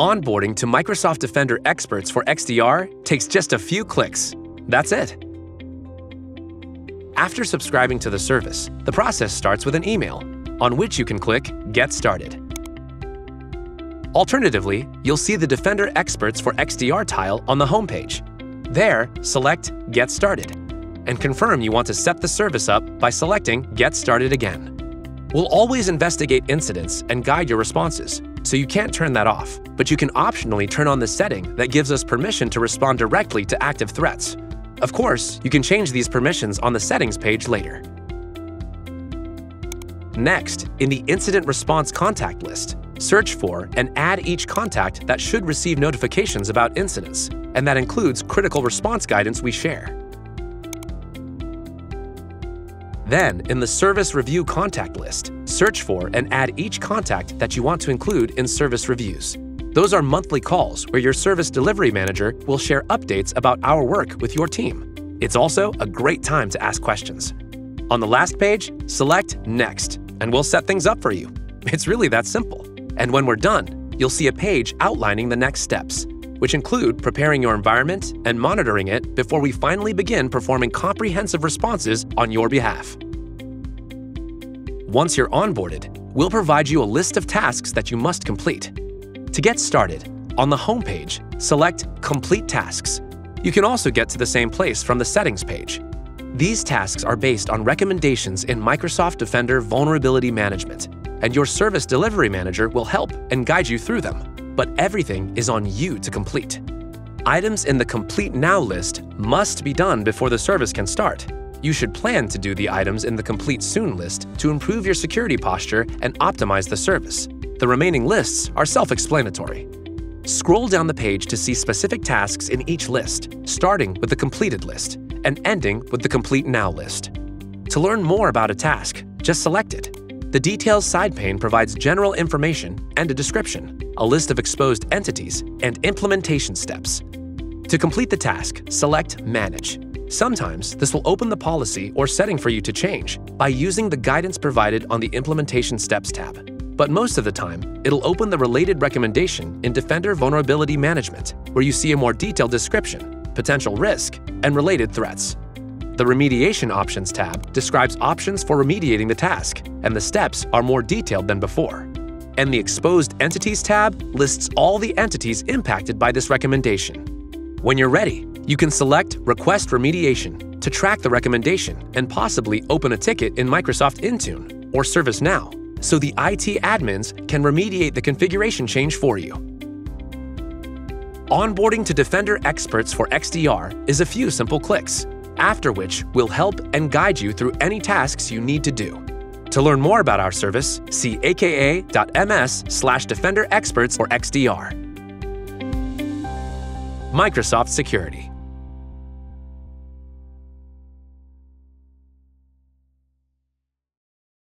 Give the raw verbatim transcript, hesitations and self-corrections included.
Onboarding to Microsoft Defender Experts for X D R takes just a few clicks. That's it. After subscribing to the service, the process starts with an email, on which you can click Get Started. Alternatively, you'll see the Defender Experts for X D R tile on the homepage. There, select Get Started, and confirm you want to set the service up by selecting Get Started again. We'll always investigate incidents and guide your responses, so you can't turn that off, but you can optionally turn on the setting that gives us permission to respond directly to active threats. Of course, you can change these permissions on the settings page later. Next, in the Incident Response Contact list, search for and add each contact that should receive notifications about incidents, and that includes critical response guidance we share. Then, in the Service Review Contact list, search for and add each contact that you want to include in service reviews. Those are monthly calls where your service delivery manager will share updates about our work with your team. It's also a great time to ask questions. On the last page, select Next, and we'll set things up for you. It's really that simple. And when we're done, you'll see a page outlining the next steps, which include preparing your environment and monitoring it before we finally begin performing comprehensive responses on your behalf. Once you're onboarded, we'll provide you a list of tasks that you must complete. To get started, on the home page, select Complete Tasks. You can also get to the same place from the Settings page. These tasks are based on recommendations in Microsoft Defender Vulnerability Management, and your Service Delivery Manager will help and guide you through them. But everything is on you to complete. Items in the Complete Now list must be done before the service can start. You should plan to do the items in the Complete Soon list to improve your security posture and optimize the service. The remaining lists are self-explanatory. Scroll down the page to see specific tasks in each list, starting with the Completed list and ending with the Complete Now list. To learn more about a task, just select it. The Details side pane provides general information and a description, a list of exposed entities, and implementation steps. To complete the task, select Manage. Sometimes this will open the policy or setting for you to change by using the guidance provided on the Implementation Steps tab. But most of the time, it'll open the related recommendation in Defender Vulnerability Management, where you see a more detailed description, potential risk, and related threats. The Remediation Options tab describes options for remediating the task, and the steps are more detailed than before. And the Exposed Entities tab lists all the entities impacted by this recommendation. When you're ready, you can select Request Remediation to track the recommendation and possibly open a ticket in Microsoft Intune or ServiceNow, so the I T admins can remediate the configuration change for you. Onboarding to Defender Experts for X D R is a few simple clicks, after which we'll help and guide you through any tasks you need to do. To learn more about our service, see aka.ms slash Defender Experts for X D R. Microsoft Security.